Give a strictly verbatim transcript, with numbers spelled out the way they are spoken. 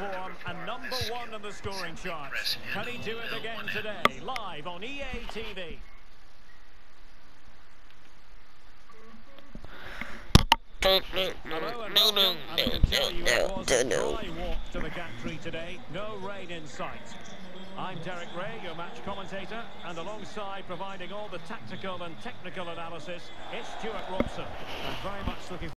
form and number one in the scoring charts. Can he do it again today? Live on E A T V. Hello and welcome, and I can tell you it was a dry walk to the gantry today. No rain in sight. I'm Derek Ray, your match commentator, and alongside providing all the tactical and technical analysis, it's Stuart Robson. I'm very much looking